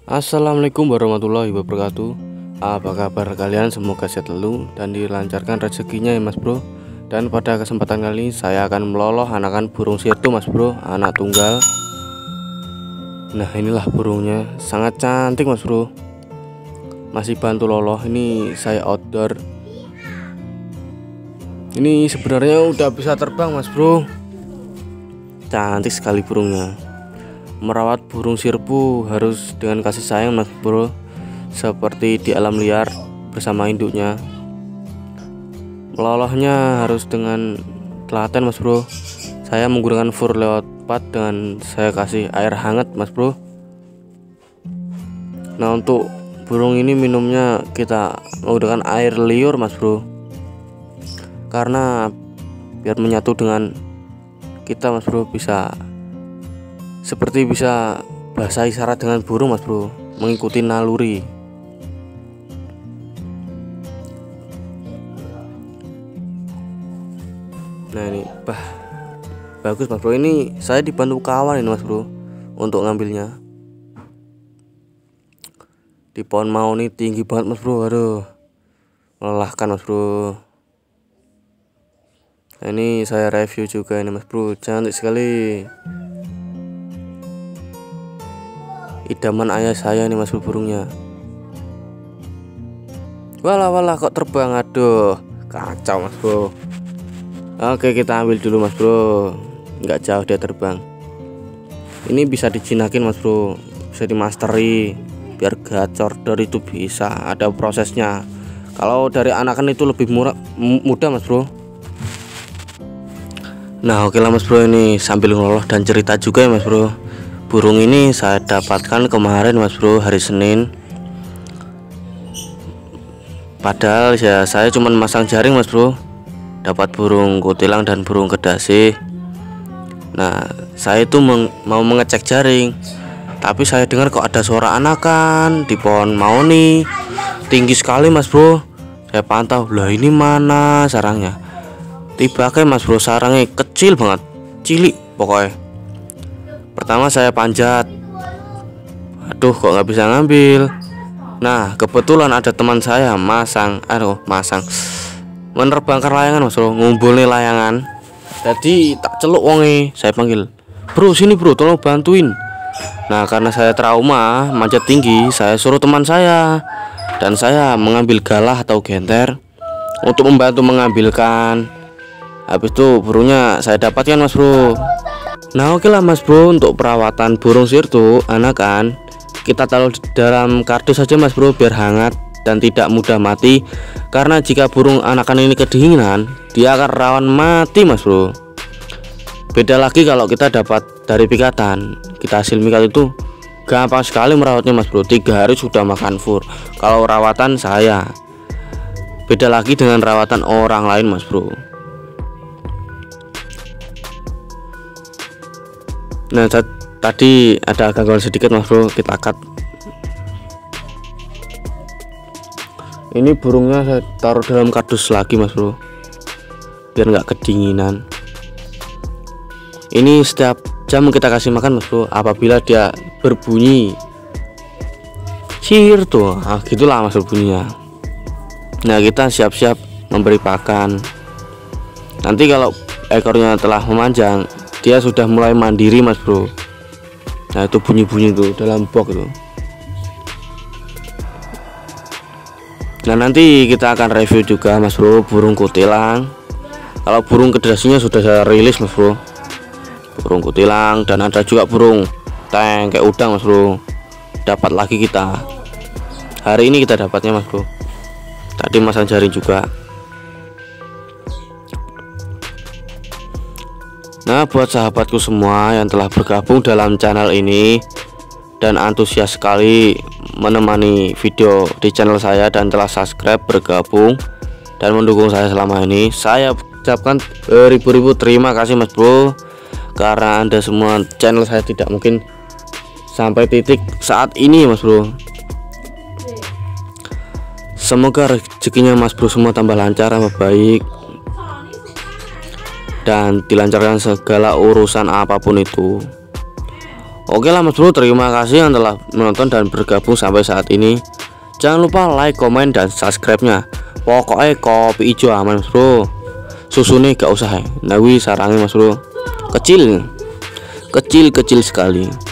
Assalamualaikum warahmatullahi wabarakatuh. Apa kabar kalian? Semoga sehat selalu dan dilancarkan rezekinya ya mas bro. Dan pada kesempatan kali ini saya akan meloloh anakan burung sirtu mas bro, anak tunggal. Nah inilah burungnya, sangat cantik mas bro. Masih bantu loloh, ini saya outdoor. Ini sebenarnya udah bisa terbang mas bro. Cantik sekali burungnya. Merawat burung sirpu harus dengan kasih sayang mas bro, seperti di alam liar bersama induknya. Melolohnya harus dengan telaten mas bro. Saya menggunakan fur lewat pat dengan saya kasih air hangat mas bro. Nah untuk burung ini minumnya kita menggunakan air liur mas bro, karena biar menyatu dengan kita mas bro, bisa seperti bisa bahasa isyarat dengan burung mas bro, mengikuti naluri. Nah ini bagus mas bro, ini saya dibantu kawan ini mas bro untuk ngambilnya. Di pohon mau nih tinggi banget mas bro, aduh melelahkan mas bro. Nah, ini saya review juga ini mas bro, cantik sekali. Idaman ayah saya nih mas bro burungnya. Walah kok terbang, aduh kacau mas bro. Oke kita ambil dulu mas bro, nggak jauh dia terbang. Ini bisa dijinakin mas bro, bisa dimasteri biar gacor dari itu, bisa ada prosesnya. Kalau dari anakan itu lebih mudah mas bro. Nah oke lah mas bro, ini sambil ngeloloh dan cerita juga ya mas bro. Burung ini saya dapatkan kemarin mas bro, hari Senin. Padahal ya saya cuma masang jaring mas bro, dapat burung kutilang dan burung kedasi. Nah saya itu mau mengecek jaring, tapi saya dengar kok ada suara anakan di pohon maoni, tinggi sekali mas bro. Saya pantau, lah ini mana sarangnya. Tiba-tiba mas bro, sarangnya kecil banget, cilik pokoknya. Pertama saya panjat, aduh kok nggak bisa ngambil. Nah kebetulan ada teman saya masang menerbangkan layangan mas bro, ngumpul nih layangan. Jadi tak celuk wonge, saya panggil, bro sini bro tolong bantuin. Nah karena saya trauma manjat tinggi, saya suruh teman saya, dan saya mengambil galah atau genter untuk membantu mengambilkan. Habis itu burungnya saya dapatkan mas bro. Nah oke lah mas bro, untuk perawatan burung sirtu anakan kita taruh dalam kardus saja mas bro, biar hangat dan tidak mudah mati. Karena jika burung anakan ini kedinginan, dia akan rawan mati mas bro. Beda lagi kalau kita dapat dari pikatan, kita hasil mikat itu gampang sekali merawatnya mas bro, 3 hari sudah makan fur. Kalau rawatan saya beda lagi dengan rawatan orang lain mas bro. Nah tadi ada gangguan sedikit mas bro, kita cut. Ini burungnya saya taruh dalam kardus lagi mas bro, biar nggak kedinginan. Ini setiap jam kita kasih makan mas bro. Apabila dia berbunyi sirtu, nah gitulah mas bunyinya. Nah kita siap-siap memberi pakan. Nanti kalau ekornya telah memanjang, dia sudah mulai mandiri mas bro. Nah itu bunyi-bunyi tuh dalam box itu. Nah nanti kita akan review juga mas bro burung kutilang. Kalau burung kedasinya sudah saya rilis mas bro, burung kutilang, dan ada juga burung tank kayak udang mas bro. Dapat lagi kita hari ini, kita dapatnya mas bro. Tadi masang jaring juga. Nah buat sahabatku semua yang telah bergabung dalam channel ini dan antusias sekali menemani video di channel saya dan telah subscribe, bergabung dan mendukung saya selama ini, saya ucapkan ribu-ribu terima kasih mas bro. Karena anda semua, channel saya tidak mungkin sampai titik saat ini mas bro. Semoga rezekinya mas bro semua tambah lancar, tambah baik, dan dilancarkan segala urusan apapun itu. Oke lah Mas Bro, terima kasih yang telah menonton dan bergabung sampai saat ini. Jangan lupa like, komen, dan subscribe-nya. Pokoknya kopi hijau aman Mas Bro. Susu nih gak usah ya. Nah, sarangi Mas Bro. Kecil sekali.